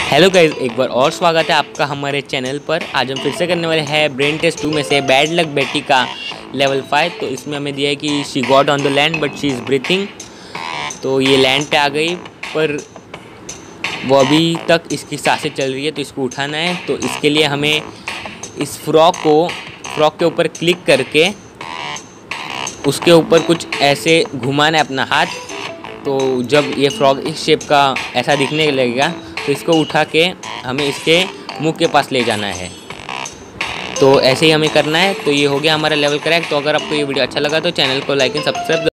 Hello guys, एक बार और स्वागत है आपका हमारे चैनल पर। आज हम फिर से करने वाले हैं ब्रेन टेस्ट 2 में से बैड लक बेटी का लेवल 5। तो इसमें हमें दिया है कि she got on the land but she is breathing. तो ये लैंड पे आ गई पर वो अभी तक इसकी सांसें चल रही है, तो इसको उठाना है। तो इसके लिए हमें इस फ्रॉक के ऊपर क्लिक करके उसके ऊपर कुछ ऐसे घुमाना है अपना हाथ। तो जब ये फ्रॉग इस शेप का ऐसा दिखने लगेगा तो इसको उठा के हमें इसके मुंह के पास ले जाना है। तो ऐसे ही हमें करना है। तो ये हो गया हमारा लेवल करेक्ट। तो अगर आपको ये वीडियो अच्छा लगा तो चैनल को लाइक एंड सब्सक्राइब